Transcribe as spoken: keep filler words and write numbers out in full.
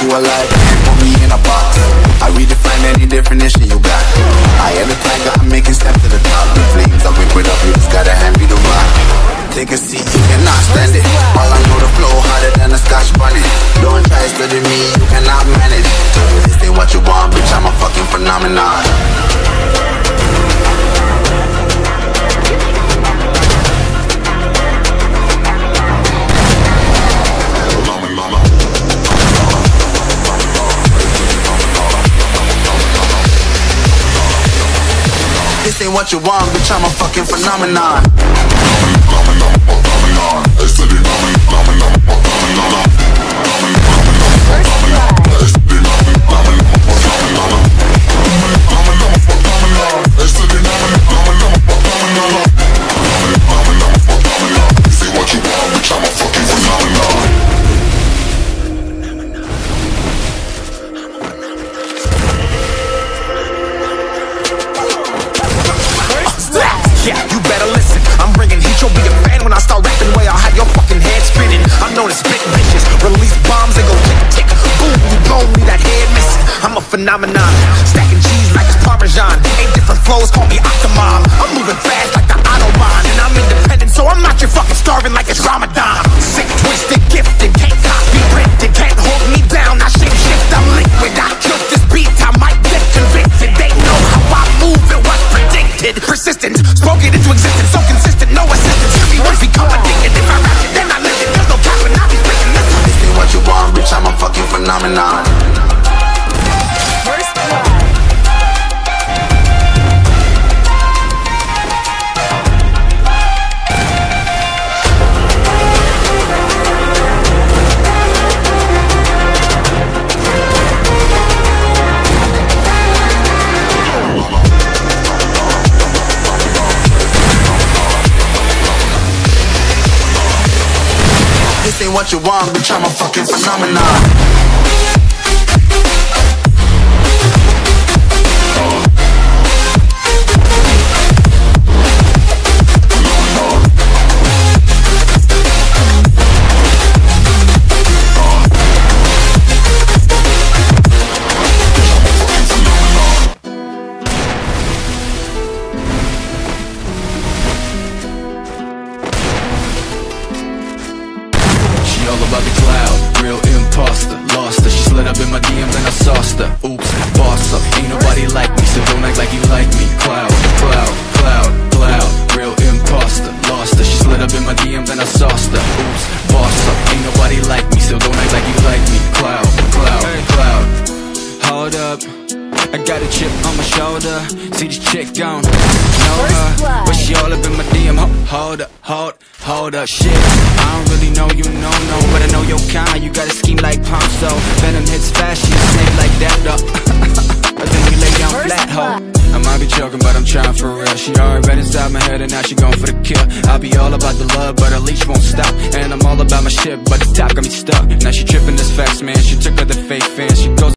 alive, can't put me in a box. I redefine any definition you got. I am the tiger, I'm making steps to the top. The flames, I'll whip it up, you just gotta hand me the rock. Take a seat, you cannot stand it. All I know, the flow harder than a scotch bunny. Don't try studying me, you cannot manage. This ain't what you want, bitch, I'm a fucking phenomenon. This ain't what you want, bitch, I'm a fucking phenomenon. Yeah, you better listen. I'm bringing heat, you'll be a fan when I start rapping. Way I'll have your fucking head spinning. I'm known as spit vicious. Release bombs and go tick tick. Boom, you blow me, that head missing. I'm a phenomenon, stacking cheese like it's Parmesan. Eight different flows, call me Octomom. I'm moving fast like the Autobahn, and I'm independent, so I'm not your fucking starving like it's Ramadan. Sick, twisted, gifted, can't copy, printed, can't hold me down. I shape shift, I'm liquid. I killed this beat, I might get convicted. They know how I move, it was predicted. Persistent, spoke it into existence, so consistent, no assistance. Hear me once become addicted. If I rap it, then I live it. There's no capping, I'll be spitting this. This ain't what you want, bitch, I'm a fucking phenomenon. First blood. This ain't what you want, bitch, I'm a fucking phenomenon. All about the cloud, real imposter. Lost her, she slid up in my D Ms and I sauced her. Oops, boss up, ain't nobody like me, so don't act like you like me. Cloud, cloud, cloud, cloud, real imposter. Lost her, she slid up in my D Ms and I sauced her. Oops, boss up, ain't nobody like me, so don't act like you like me. Cloud, cloud, cloud. Hold up, I got a chip on my shoulder. See this chick gone, know her, but she all up in my D M. Hold up, hold, hold up, shit. I don't really know you, no, no, but I know your kind. You got a scheme like Ponzo. Venom hits fast, she a snake like that, though. But then we lay down flat, ho. I might be joking, but I'm trying for real. She already been inside my head and now she going for the kill. I'll be all about the love, but her leash won't stop. And I'm all about my shit, but the top got me stuck. Now she tripping this facts, man. She took her the fake fans. She goes